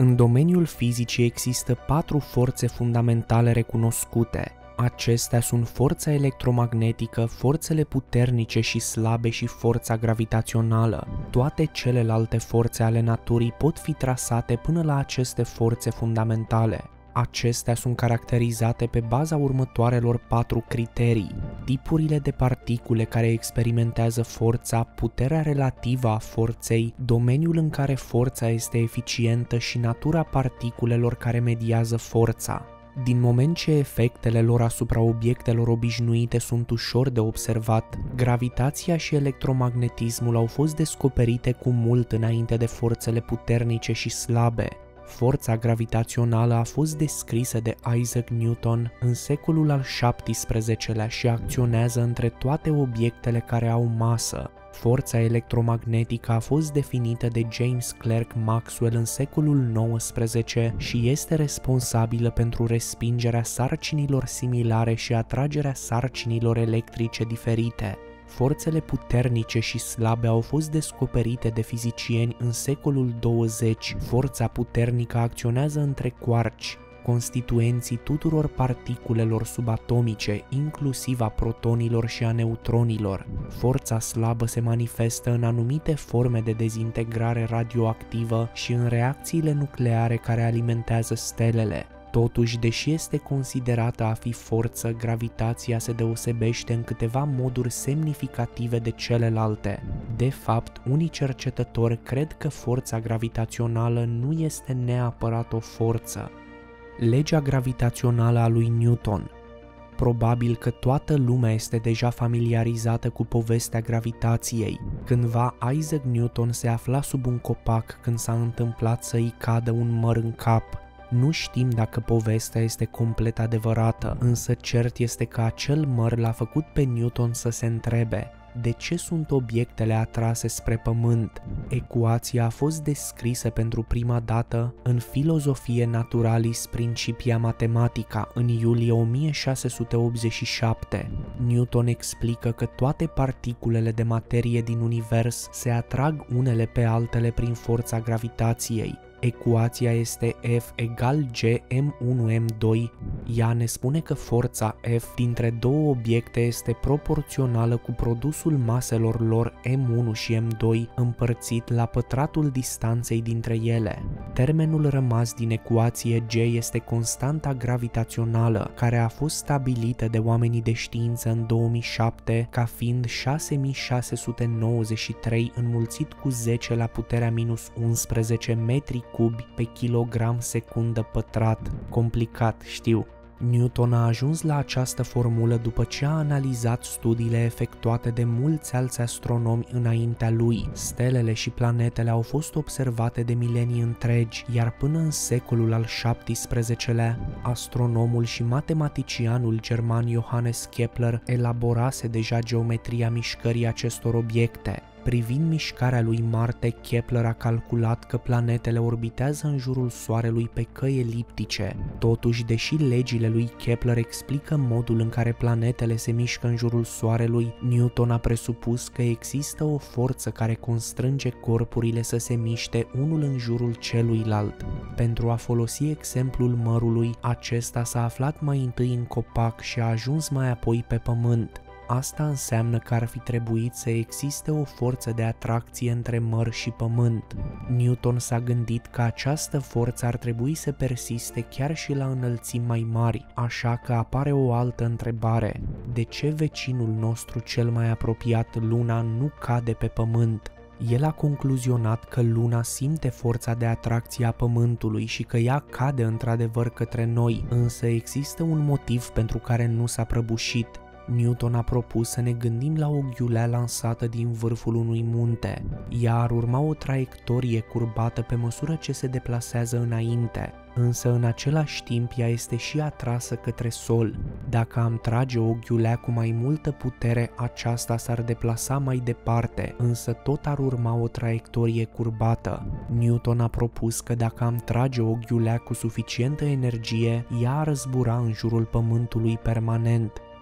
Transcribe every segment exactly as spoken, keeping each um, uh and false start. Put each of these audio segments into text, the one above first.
În domeniul fizicii există patru forțe fundamentale recunoscute. Acestea sunt forța electromagnetică, forțele puternice și slabe și forța gravitațională. Toate celelalte forțe ale naturii pot fi trasate până la aceste forțe fundamentale. Acestea sunt caracterizate pe baza următoarelor patru criterii: tipurile de particule care experimentează forța, puterea relativă a forței, domeniul în care forța este eficientă și natura particulelor care mediază forța. Din moment ce efectele lor asupra obiectelor obișnuite sunt ușor de observat, gravitația și electromagnetismul au fost descoperite cu mult înainte de forțele puternice și slabe. Forța gravitațională a fost descrisă de Isaac Newton în secolul al șaptesprezecelea și acționează între toate obiectele care au masă. Forța electromagnetică a fost definită de James Clerk Maxwell în secolul nouăsprezece și este responsabilă pentru respingerea sarcinilor similare și atragerea sarcinilor electrice diferite. Forțele puternice și slabe au fost descoperite de fizicieni în secolul douăzeci. Forța puternică acționează între quarci, constituenții tuturor particulelor subatomice, inclusiv a protonilor și a neutronilor. Forța slabă se manifestă în anumite forme de dezintegrare radioactivă și în reacțiile nucleare care alimentează stelele. Totuși, deși este considerată a fi forță, gravitația se deosebește în câteva moduri semnificative de celelalte. De fapt, unii cercetători cred că forța gravitațională nu este neapărat o forță. Legea gravitațională a lui Newton. Probabil că toată lumea este deja familiarizată cu povestea gravitației. Cândva Isaac Newton se afla sub un copac când s-a întâmplat să-i cadă un măr în cap. Nu știm dacă povestea este complet adevărată, însă cert este că acel măr l-a făcut pe Newton să se întrebe: de ce sunt obiectele atrase spre Pământ? Ecuația a fost descrisă pentru prima dată în Philosophie Naturalis Principia Mathematica în iulie o mie șase sute optzeci și șapte. Newton explică că toate particulele de materie din univers se atrag unele pe altele prin forța gravitației. Ecuația este F egal G M unu M doi. Ea ne spune că forța F dintre două obiecte este proporțională cu produsul maselor lor M unu și M doi împărțit la pătratul distanței dintre ele. Termenul rămas din ecuație G este constanta gravitațională, care a fost stabilită de oamenii de știință în două mii șapte ca fiind șase mii șase sute nouăzeci și trei înmulțit cu zece la puterea minus unsprezece metri cubi pe kilogram secundă pătrat. Complicat, știu. Newton a ajuns la această formulă după ce a analizat studiile efectuate de mulți alți astronomi înaintea lui. Stelele și planetele au fost observate de milenii întregi, iar până în secolul al șaptesprezecelea, astronomul și matematicianul german Johannes Kepler elaborase deja geometria mișcării acestor obiecte. Privind mișcarea lui Marte, Kepler a calculat că planetele orbitează în jurul Soarelui pe căi eliptice. Totuși, deși legile lui Kepler explică modul în care planetele se mișcă în jurul Soarelui, Newton a presupus că există o forță care constrânge corpurile să se miște unul în jurul celuilalt. Pentru a folosi exemplul mărului, acesta s-a aflat mai întâi în copac și a ajuns mai apoi pe Pământ. Asta înseamnă că ar fi trebuit să existe o forță de atracție între măr și Pământ. Newton s-a gândit că această forță ar trebui să persiste chiar și la înălțimi mai mari, așa că apare o altă întrebare: de ce vecinul nostru cel mai apropiat, Luna, nu cade pe Pământ? El a concluzionat că Luna simte forța de atracție a Pământului și că ea cade într-adevăr către noi, însă există un motiv pentru care nu s-a prăbușit. Newton a propus să ne gândim la o ghiulea lansată din vârful unui munte. Ea ar urma o traiectorie curbată pe măsură ce se deplasează înainte, însă în același timp ea este și atrasă către sol. Dacă am trage o ghiulea cu mai multă putere, aceasta s-ar deplasa mai departe, însă tot ar urma o traiectorie curbată. Newton a propus că dacă am trage o ghiulea cu suficientă energie, ea ar zbura în jurul Pământului permanent.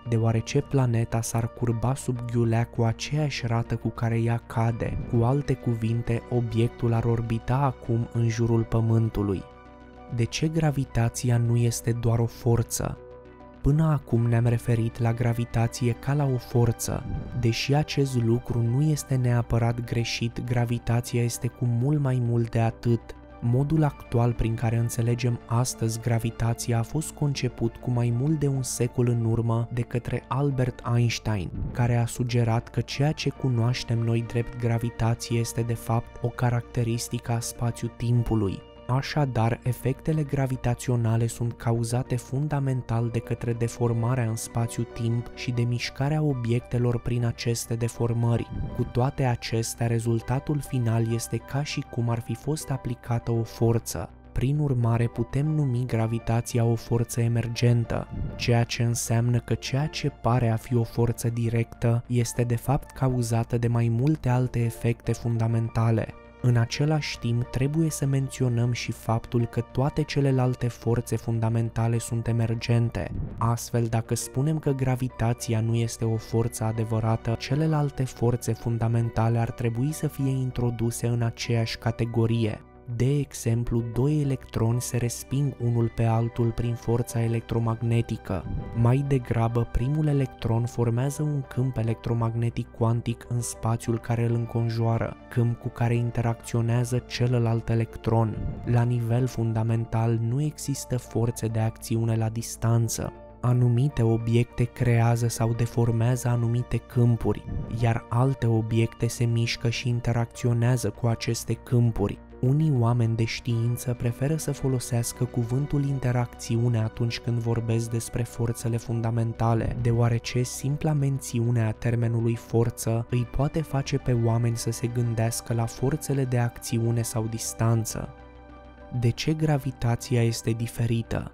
deoarece planeta s-ar curba sub ghiulea cu aceeași rată cu care ea cade. Cu alte cuvinte, obiectul ar orbita acum în jurul Pământului. De ce gravitația nu este doar o forță? Până acum ne-am referit la gravitație ca la o forță. Deși acest lucru nu este neapărat greșit, gravitația este cu mult mai mult de atât. Modul actual prin care înțelegem astăzi gravitația a fost conceput cu mai mult de un secol în urmă de către Albert Einstein, care a sugerat că ceea ce cunoaștem noi drept gravitație este de fapt o caracteristică a spațiu-timpului. Așadar, efectele gravitaționale sunt cauzate fundamental de către deformarea în spațiu-timp și de mișcarea obiectelor prin aceste deformări. Cu toate acestea, rezultatul final este ca și cum ar fi fost aplicată o forță. Prin urmare, putem numi gravitația o forță emergentă, ceea ce înseamnă că ceea ce pare a fi o forță directă este de fapt cauzată de mai multe alte efecte fundamentale. În același timp, trebuie să menționăm și faptul că toate celelalte forțe fundamentale sunt emergente. Astfel, dacă spunem că gravitația nu este o forță adevărată, celelalte forțe fundamentale ar trebui să fie introduse în aceeași categorie. De exemplu, doi electroni se resping unul pe altul prin forța electromagnetică. Mai degrabă, primul electron formează un câmp electromagnetic cuantic în spațiul care îl înconjoară, câmp cu care interacționează celălalt electron. La nivel fundamental, nu există forțe de acțiune la distanță. Anumite obiecte creează sau deformează anumite câmpuri, iar alte obiecte se mișcă și interacționează cu aceste câmpuri. Unii oameni de știință preferă să folosească cuvântul interacțiune atunci când vorbesc despre forțele fundamentale, deoarece simpla mențiune a termenului forță îi poate face pe oameni să se gândească la forțele de acțiune sau distanță. De ce gravitația este diferită?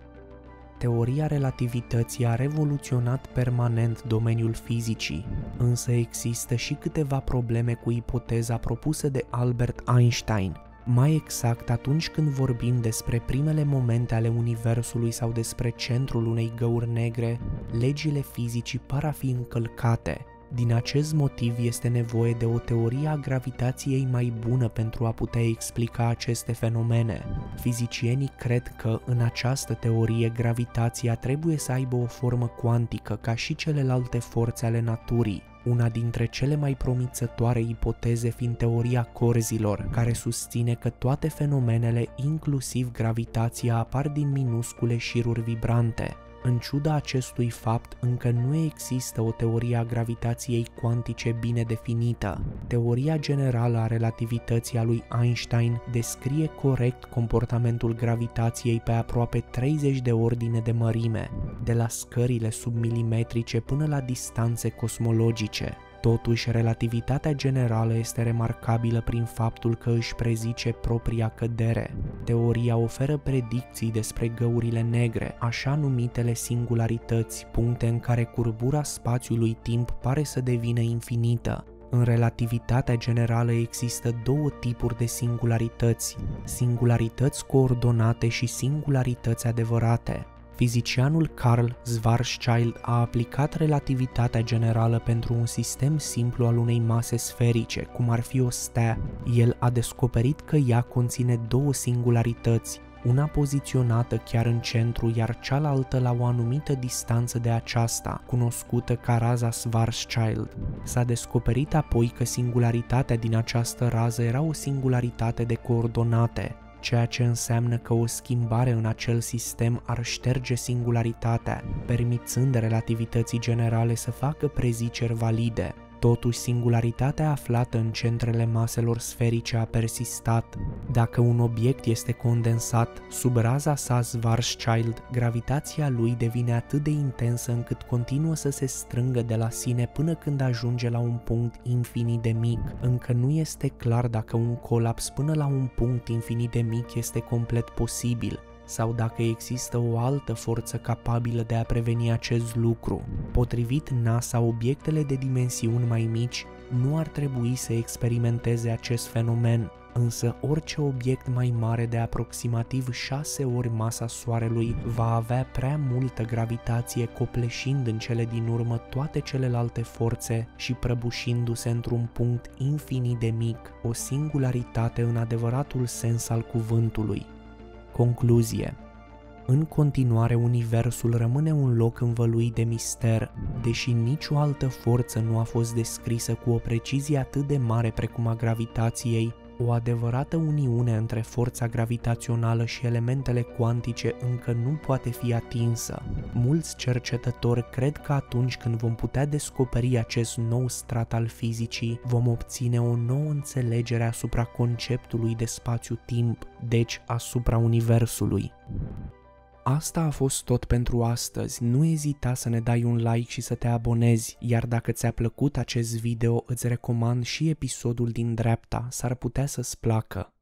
Teoria relativității a revoluționat permanent domeniul fizicii, însă există și câteva probleme cu ipoteza propusă de Albert Einstein. Mai exact, atunci când vorbim despre primele momente ale Universului sau despre centrul unei găuri negre, legile fizicii par a fi încălcate. Din acest motiv este nevoie de o teorie a gravitației mai bună pentru a putea explica aceste fenomene. Fizicienii cred că, în această teorie, gravitația trebuie să aibă o formă cuantică ca și celelalte forțe ale naturii. Una dintre cele mai promițătoare ipoteze fiind teoria corzilor, care susține că toate fenomenele, inclusiv gravitația, apar din minuscule șiruri vibrante. În ciuda acestui fapt, încă nu există o teorie a gravitației cuantice bine definită. Teoria generală a relativității a lui Einstein descrie corect comportamentul gravitației pe aproape treizeci de ordine de mărime, de la scările submilimetrice până la distanțe cosmologice. Totuși, relativitatea generală este remarcabilă prin faptul că își prezice propria cădere. Teoria oferă predicții despre găurile negre, așa numitele singularități, puncte în care curbura spațiului-timp pare să devină infinită. În relativitatea generală există două tipuri de singularități, singularități coordonate și singularități adevărate. Fizicianul Carl Schwarzschild a aplicat relativitatea generală pentru un sistem simplu al unei mase sferice, cum ar fi o stea. El a descoperit că ea conține două singularități, una poziționată chiar în centru, iar cealaltă la o anumită distanță de aceasta, cunoscută ca raza Schwarzschild. S-a descoperit apoi că singularitatea din această rază era o singularitate de coordonate, ceea ce înseamnă că o schimbare în acel sistem ar șterge singularitatea, permițând relativității generale să facă preziceri valide. Totuși, singularitatea aflată în centrele maselor sferice a persistat. Dacă un obiect este condensat sub raza sa Schwarzschild, gravitația lui devine atât de intensă încât continuă să se strângă de la sine până când ajunge la un punct infinit de mic. Încă nu este clar dacă un colaps până la un punct infinit de mic este complet posibil, sau dacă există o altă forță capabilă de a preveni acest lucru. Potrivit NASA, obiectele de dimensiuni mai mici nu ar trebui să experimenteze acest fenomen, însă orice obiect mai mare de aproximativ șase ori masa Soarelui va avea prea multă gravitație, copleșind în cele din urmă toate celelalte forțe și prăbușindu-se într-un punct infinit de mic, o singularitate în adevăratul sens al cuvântului. Concluzie. În continuare, universul rămâne un loc învăluit de mister, deși nicio altă forță nu a fost descrisă cu o precizie atât de mare precum a gravitației. O adevărată uniune între forța gravitațională și elementele cuantice încă nu poate fi atinsă. Mulți cercetători cred că atunci când vom putea descoperi acest nou strat al fizicii, vom obține o nouă înțelegere asupra conceptului de spațiu-timp, deci asupra universului. Asta a fost tot pentru astăzi, nu ezita să ne dai un like și să te abonezi, iar dacă ți-a plăcut acest video îți recomand și episodul din dreapta, s-ar putea să-ți placă.